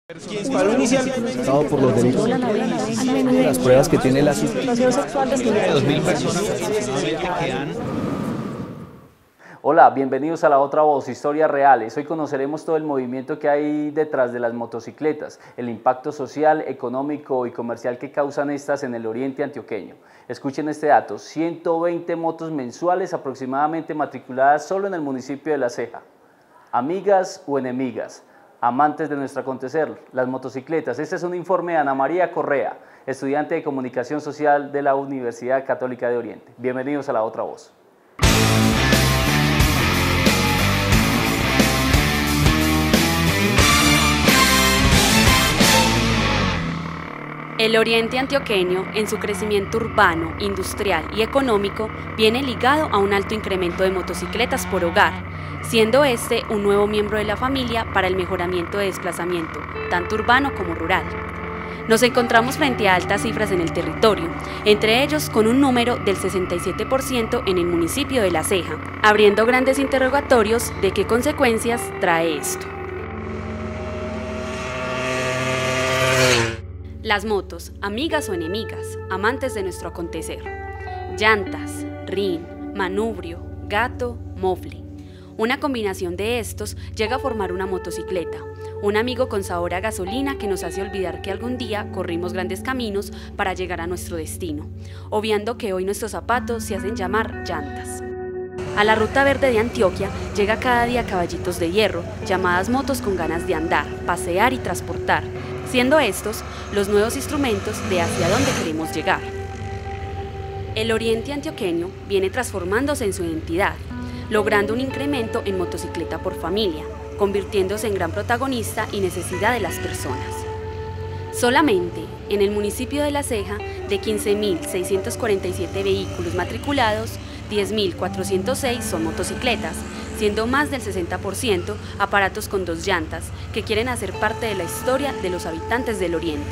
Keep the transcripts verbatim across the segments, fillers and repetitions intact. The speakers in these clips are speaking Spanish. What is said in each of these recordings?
Disparo inicial por los delitos. Las pruebas que tiene la situación sexual de dos mil personas. Hola, bienvenidos a La Otra Voz, historias reales. Hoy conoceremos todo el movimiento que hay detrás de las motocicletas, el impacto social, económico y comercial que causan estas en el oriente antioqueño. Escuchen este dato, ciento veinte motos mensuales aproximadamente matriculadas solo en el municipio de La Ceja. Amigas o enemigas, amantes de nuestro acontecer, las motocicletas. Este es un informe de Ana María Correa, estudiante de Comunicación Social de la Universidad Católica de Oriente. Bienvenidos a La Otra Voz. El oriente antioqueño, en su crecimiento urbano, industrial y económico, viene ligado a un alto incremento de motocicletas por hogar, siendo este un nuevo miembro de la familia para el mejoramiento de desplazamiento, tanto urbano como rural. Nos encontramos frente a altas cifras en el territorio, entre ellos con un número del sesenta y siete por ciento en el municipio de La Ceja, abriendo grandes interrogatorios de qué consecuencias trae esto. Las motos, amigas o enemigas, amantes de nuestro acontecer. Llantas, rin, manubrio, gato, mofle. Una combinación de estos llega a formar una motocicleta, un amigo con sabor a gasolina que nos hace olvidar que algún día corrimos grandes caminos para llegar a nuestro destino, obviando que hoy nuestros zapatos se hacen llamar llantas. A la ruta verde de Antioquia llega cada día caballitos de hierro, llamadas motos con ganas de andar, pasear y transportar, siendo estos los nuevos instrumentos de hacia dónde queremos llegar. El oriente antioqueño viene transformándose en su identidad, logrando un incremento en motocicleta por familia, convirtiéndose en gran protagonista y necesidad de las personas. Solamente en el municipio de La Ceja, de quince mil seiscientos cuarenta y siete vehículos matriculados, diez mil cuatrocientos seis son motocicletas, siendo más del sesenta por ciento aparatos con dos llantas, que quieren hacer parte de la historia de los habitantes del oriente.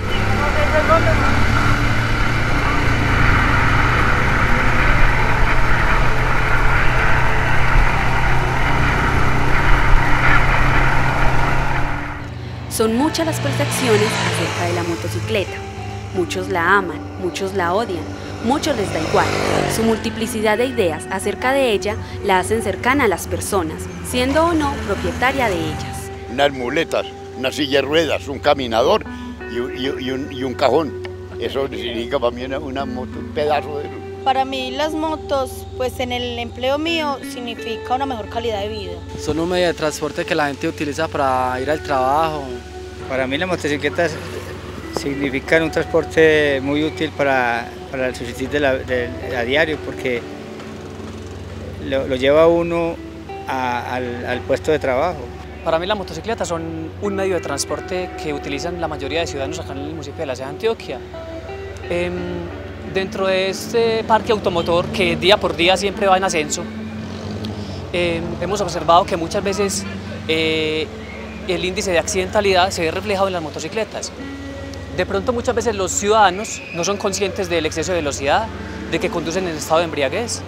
Son muchas las percepciones acerca de la motocicleta. Muchos la aman, muchos la odian, muchos les da igual. Su multiplicidad de ideas acerca de ella la hacen cercana a las personas, siendo o no propietaria de ellas. Unas muletas, unas silla de ruedas, un caminador y, y, y, un, y un cajón. Eso significa para mí una, una moto, un pedazo de... Para mí las motos, pues en el empleo mío, significa una mejor calidad de vida. Son un medio de transporte que la gente utiliza para ir al trabajo. Para mí las motocicletas significan un transporte muy útil para, para el subsistir de la, de, de, a diario, porque lo, lo lleva uno a, al, al puesto de trabajo. Para mí las motocicletas son un medio de transporte que utilizan la mayoría de ciudadanos acá en el municipio de La Ceja, Antioquia. Eh, dentro de este parque automotor que día por día siempre va en ascenso, eh, hemos observado que muchas veces eh, el índice de accidentalidad se ve reflejado en las motocicletas. De pronto muchas veces los ciudadanos no son conscientes del exceso de velocidad, de que conducen en estado de embriaguez.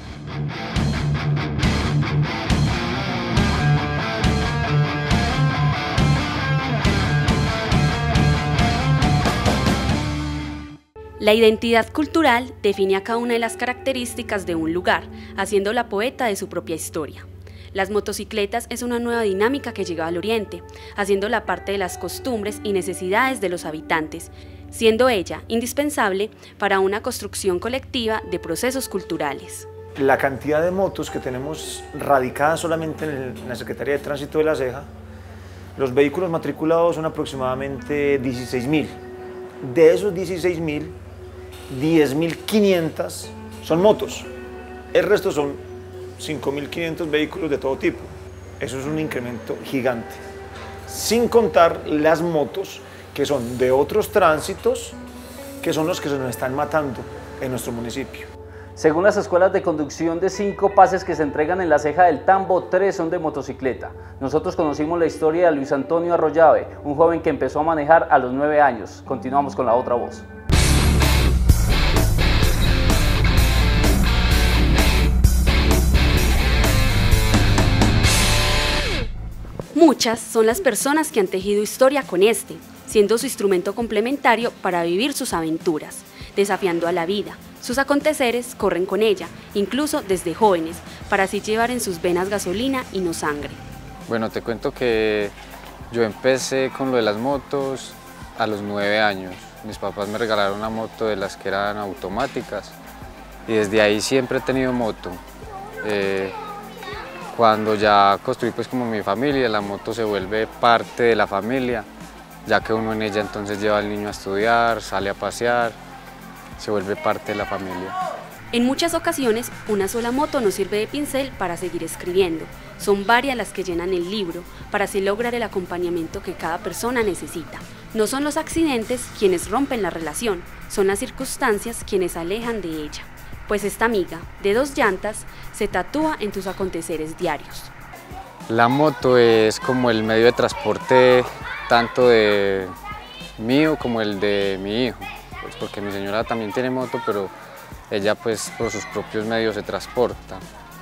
La identidad cultural define a cada una de las características de un lugar, haciéndola poeta de su propia historia. Las motocicletas es una nueva dinámica que llega al oriente, haciéndola parte de las costumbres y necesidades de los habitantes, siendo ella indispensable para una construcción colectiva de procesos culturales. La cantidad de motos que tenemos radicadas solamente en, el, en la Secretaría de Tránsito de La Ceja, los vehículos matriculados son aproximadamente dieciséis mil. De esos dieciséis mil, diez mil quinientos son motos. El resto son cinco mil quinientos vehículos de todo tipo. Eso es un incremento gigante. Sin contar las motos que son de otros tránsitos, que son los que se nos están matando en nuestro municipio. Según las escuelas de conducción, de cinco pases que se entregan en La Ceja del Tambo, tres son de motocicleta. Nosotros conocimos la historia de Luis Antonio Arroyave, un joven que empezó a manejar a los nueve años. Continuamos con La Otra Voz. Muchas son las personas que han tejido historia con este, siendo su instrumento complementario para vivir sus aventuras, desafiando a la vida. Sus aconteceres corren con ella, incluso desde jóvenes, para así llevar en sus venas gasolina y no sangre. Bueno, te cuento que yo empecé con lo de las motos a los nueve años. Mis papás me regalaron una moto de las que eran automáticas y desde ahí siempre he tenido moto. Eh, cuando ya construí pues como mi familia, la moto se vuelve parte de la familia, ya que uno en ella entonces lleva al niño a estudiar, sale a pasear, se vuelve parte de la familia. En muchas ocasiones, una sola moto no sirve de pincel para seguir escribiendo. Son varias las que llenan el libro, para así lograr el acompañamiento que cada persona necesita. No son los accidentes quienes rompen la relación, son las circunstancias quienes alejan de ella. Pues esta amiga, de dos llantas, se tatúa en tus aconteceres diarios. La moto es como el medio de transporte tanto de mío como el de mi hijo, pues porque mi señora también tiene moto, pero ella pues por sus propios medios se transporta.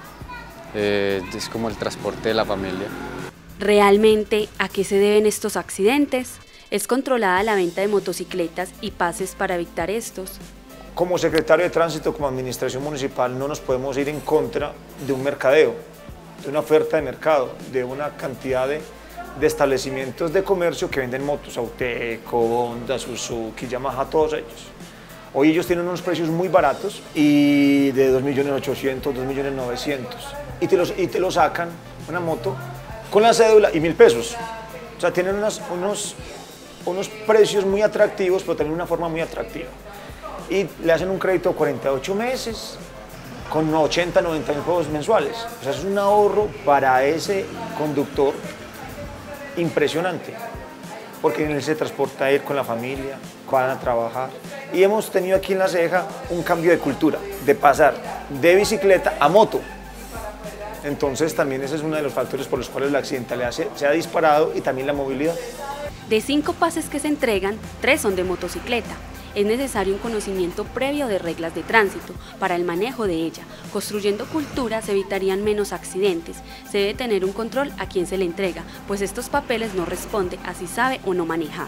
Eh, es como el transporte de la familia. ¿Realmente a qué se deben estos accidentes? ¿Es controlada la venta de motocicletas y pases para evitar estos? Como secretario de Tránsito, como administración municipal, no nos podemos ir en contra de un mercadeo, de una oferta de mercado, de una cantidad de, de establecimientos de comercio que venden motos, Auteco, Honda, Suzuki, Yamaha, todos ellos. Hoy ellos tienen unos precios muy baratos y de dos millones ochocientos, dos millones novecientos y te, los, y te lo sacan una moto con la cédula y mil pesos. O sea, tienen unos, unos, unos precios muy atractivos, pero también una forma muy atractiva. Y le hacen un crédito de cuarenta y ocho meses con ochenta, noventa mil pesos mensuales. O sea, es un ahorro para ese conductor impresionante, porque él se transporta a ir con la familia, van a trabajar. Y hemos tenido aquí en La Ceja un cambio de cultura, de pasar de bicicleta a moto. Entonces también ese es uno de los factores por los cuales la accidentalidad se, se ha disparado y también la movilidad. De cinco pases que se entregan, tres son de motocicleta. Es necesario un conocimiento previo de reglas de tránsito para el manejo de ella. Construyendo cultura se evitarían menos accidentes. Se debe tener un control a quien se le entrega, pues estos papeles no responden a si sabe o no manejar.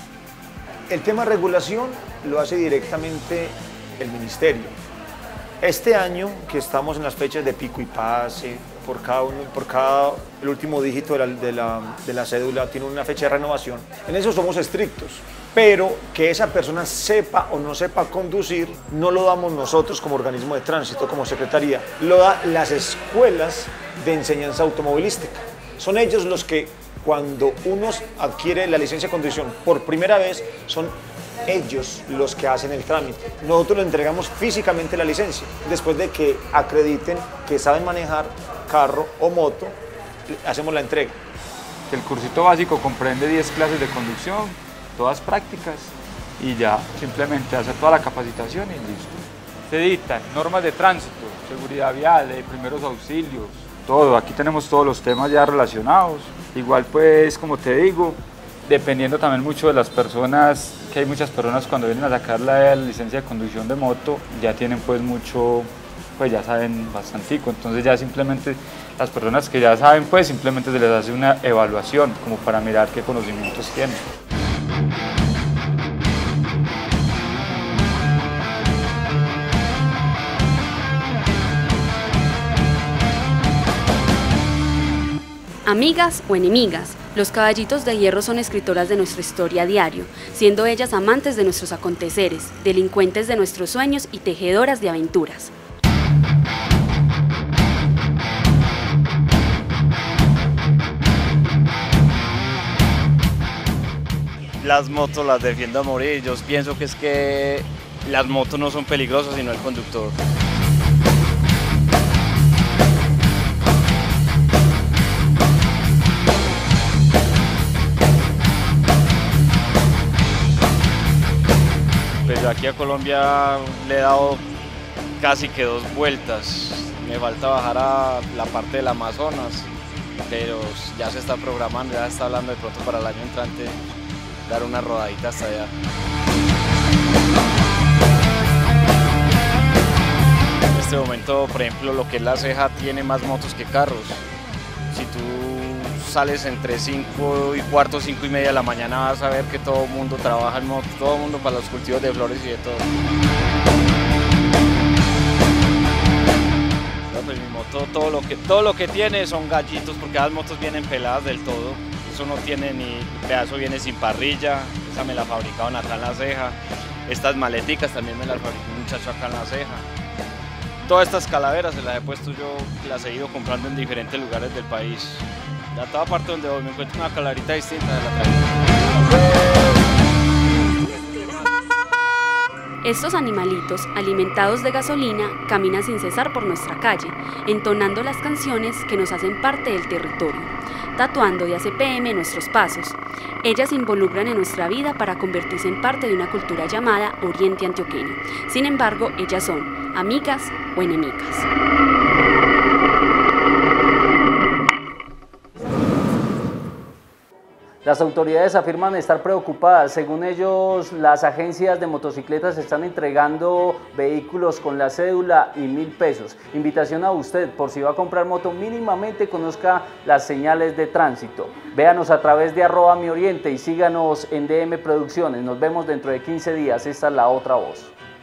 El tema regulación lo hace directamente el ministerio. Este año, que estamos en las fechas de pico y pase, por cada, uno, por cada el último dígito de la, de, la, de la cédula tiene una fecha de renovación, en eso somos estrictos, pero que esa persona sepa o no sepa conducir, no lo damos nosotros como organismo de tránsito, como secretaría, lo da las escuelas de enseñanza automovilística. Son ellos los que, cuando uno adquiere la licencia de conducción por primera vez, son ellos los que hacen el trámite. Nosotros le entregamos físicamente la licencia. Después de que acrediten que saben manejar carro o moto, hacemos la entrega. El cursito básico comprende diez clases de conducción, todas prácticas, y ya simplemente hacer toda la capacitación y listo. Se dictan normas de tránsito, seguridad vial, de primeros auxilios, todo. Aquí tenemos todos los temas ya relacionados. Igual pues, como te digo, dependiendo también mucho de las personas, que hay muchas personas cuando vienen a sacar la licencia de conducción de moto, ya tienen pues mucho, pues ya saben bastantico, entonces ya simplemente las personas que ya saben pues simplemente se les hace una evaluación como para mirar qué conocimientos tienen. Amigas o enemigas, los caballitos de hierro son escritoras de nuestra historia a diario, siendo ellas amantes de nuestros aconteceres, delincuentes de nuestros sueños y tejedoras de aventuras. Las motos las defiendo a morir. Yo pienso que es que las motos no son peligrosas, sino el conductor. Pues yo aquí a Colombia le he dado casi que dos vueltas. Me falta bajar a la parte del Amazonas, pero ya se está programando, ya se está hablando de pronto para el año entrante dar una rodadita hasta allá. En este momento, por ejemplo, lo que es La Ceja tiene más motos que carros. Si tú sales entre cinco y cuarto, cinco y media de la mañana, vas a ver que todo el mundo trabaja en moto, todo el mundo para los cultivos de flores y de todo. No, pues mi moto, todo lo, que, todo lo que tiene son gallitos, porque las motos vienen peladas del todo. Eso no tiene ni pedazo, viene sin parrilla, esa me la fabricaron acá en La Ceja. Estas maleticas también me las fabricó un muchacho acá en La Ceja. Todas estas calaveras se las he puesto yo, las he ido comprando en diferentes lugares del país. A toda parte donde voy me encuentro una calaverita distinta de la traigo. Estos animalitos, alimentados de gasolina, caminan sin cesar por nuestra calle, entonando las canciones que nos hacen parte del territorio, tatuando de A C P M nuestros pasos. Ellas se involucran en nuestra vida para convertirse en parte de una cultura llamada Oriente Antioqueño. Sin embargo, ellas son amigas o enemigas. Las autoridades afirman estar preocupadas. Según ellos, las agencias de motocicletas están entregando vehículos con la cédula y mil pesos. Invitación a usted, por si va a comprar moto, mínimamente conozca las señales de tránsito. Véanos a través de arroba mi oriente y síganos en D M Producciones. Nos vemos dentro de quince días. Esta es La Otra Voz.